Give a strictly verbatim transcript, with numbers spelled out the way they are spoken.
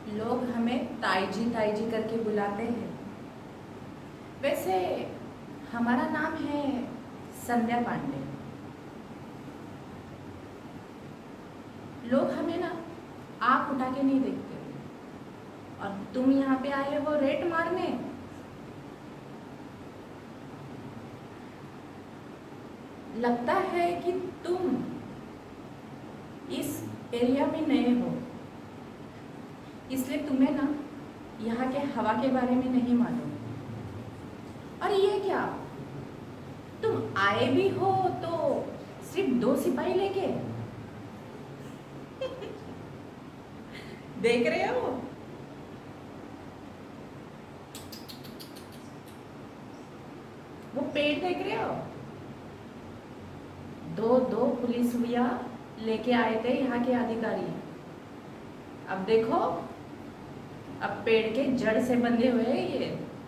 लोग हमें ताईजी ताईजी करके बुलाते हैं। वैसे हमारा नाम है संध्या पांडे। लोग हमें ना आँख उठा के नहीं देखते, और तुम यहाँ पे आए हो रेट मारने। लगता है कि तुम इस एरिया में नए हो, इसलिए तुम्हें ना यहाँ के हवा के बारे में नहीं मालूम। और ये क्या, तुम आए भी हो तो सिर्फ दो सिपाही लेके? देख रहे हो, वो पेड़ देख रहे हो? दो दो पुलिस भैया लेके आए थे यहाँ के अधिकारी। अब देखो, अब पेड़ के जड़ से बंधे हुए हैं ये।